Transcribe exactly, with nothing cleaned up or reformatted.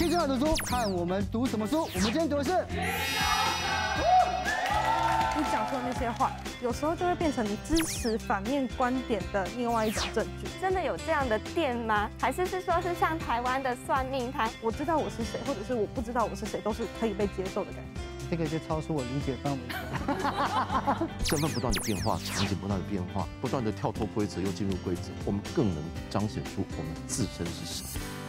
听重要读书，看我们读什么书。我们今天读的是。 你讲出的那些话，有时候就会变成你支持反面观点的另外一种证据。 真的有这样的店吗？还是是说是像台湾的算命摊？ 我知道我是谁，或者是我不知道我是谁，都是可以被接受的感觉。 这个就超出我理解范围。 身份不断的变化，场景不断的变化，不断的跳脱规则又进入规则，我们更能彰显出我们自身是谁。